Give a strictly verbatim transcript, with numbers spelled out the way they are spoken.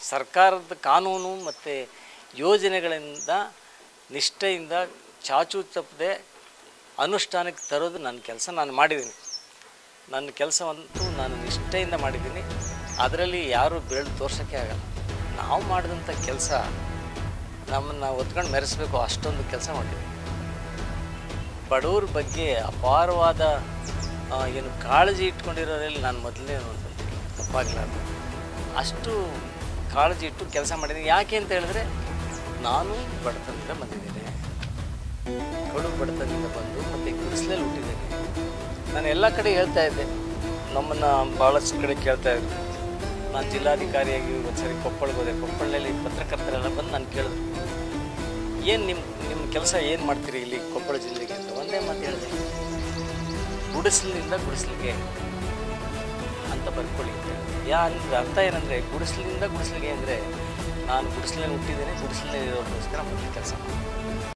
ಸರ್ಕಾರದ ಕಾನೂನು ಮತ್ತು ಯೋಜನೆಗಳಿಂದ ನಿಷ್ಠೆಯಿಂದ ಚಾಚು ತಪ್ಪದೆ ಅನುಷ್ಠಾನಕ್ಕೆ ತರೋದು ನನ್ನ ಕೆಲಸ ನಾನು ಮಾಡಿದ್ದೀನಿ. ನನ್ನ ಕೆಲಸವಂತೂ ನಾನು ನಿಷ್ಠೆಯಿಂದ ಮಾಡಿದ್ದೀನಿ. ಅದರಲ್ಲಿ ಯಾರೂ ಬೆರಳು ತೋರ್ಸೋಕ್ಕೆ ಆಗಲ್ಲ. ನಾವು ಮಾಡಿದಂಥ ಕೆಲಸ ನಮ್ಮನ್ನು ಒತ್ಕೊಂಡು ಮೆರೆಸಬೇಕು, ಅಷ್ಟೊಂದು ಕೆಲಸ ಮಾಡಿದ್ದೀವಿ. ಬಡವ್ರ ಬಗ್ಗೆ ಅಪಾರವಾದ ಏನು ಕಾಳಜಿ ಇಟ್ಕೊಂಡಿರೋದ್ರಲ್ಲಿ ನಾನು ಮೊದಲನೇ ಒಂದು ತಪ್ಪಾಗಲಾರ್ದು ಅಷ್ಟು ಕಾಳಜಿ ಇಟ್ಟು ಕೆಲಸ ಮಾಡಿದ್ದೀನಿ. ಯಾಕೆ ಅಂತ ಹೇಳಿದ್ರೆ ನಾನು ಬಡತನದಿಂದ ಬಂದಿದ್ದೇನೆ, ಕಡು ಬಡತನದಿಂದ ಬಂದು ಮತ್ತು ಗುಡಿಸಲಲ್ಲಿ ಹುಟ್ಟಿದ್ದೇನೆ. ನಾನು ಎಲ್ಲ ಕಡೆ ಹೇಳ್ತಾ ಇದ್ದೆ, ನಮ್ಮನ್ನು ಭಾಳಷ್ಟು ಕಡೆ ಕೇಳ್ತಾ ಇದ್ರು. ನಾನು ಜಿಲ್ಲಾಧಿಕಾರಿಯಾಗಿ ಒಂದು ಸರಿ ಕೊಪ್ಪಳಕ್ಕೆ ಹೋದೆ. ಕೊಪ್ಪಳದಲ್ಲಿ ಪತ್ರಕರ್ತರೆಲ್ಲ ಬಂದು ನಾನು ಕೇಳಿದ್ರು, ಏನು ನಿಮ್ಮ ನಿಮ್ಮ ಕೆಲಸ ಏನು ಮಾಡ್ತೀರಿ ಇಲ್ಲಿ ಕೊಪ್ಪಳ ಜಿಲ್ಲೆಗೆ ಅಂತ. ಒಂದೇ ಮಾತು ಹೇಳಿದೆ, ಗುಡಿಸಲಿನಿಂದ ಗುಡಿಸಲಿಗೆ ಅಂತ ಬರ್ಕೊಳ್ಳಿ ಅಂತ ಹೇಳಿದೆ. ಯಾ ಅಂದರೆ ಅರ್ಥ ಏನಂದರೆ ಗುಡಿಸಲಿನಿಂದ ಗುಡಿಸಲಿಗೆ ಅಂದರೆ ನಾನು ಗುಡಿಸಲಲ್ಲಿ ಹುಟ್ಟಿದ್ದೇನೆ, ಗುಡಿಸಲಲ್ಲಿ ಇರೋದಕ್ಕೋಸ್ಕರ ಮೊದಲು ಕೆಲಸ ಮಾಡಿ